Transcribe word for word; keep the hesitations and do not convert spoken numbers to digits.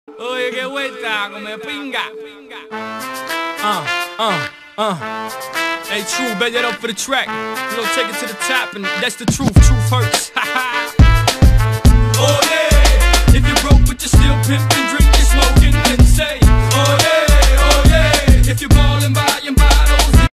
Oye, qué vuelta, come pinga. Uh, uh, uh. Hey, True, bet that up for the track. We gon' take it to the top, and that's the truth. Truth hurts.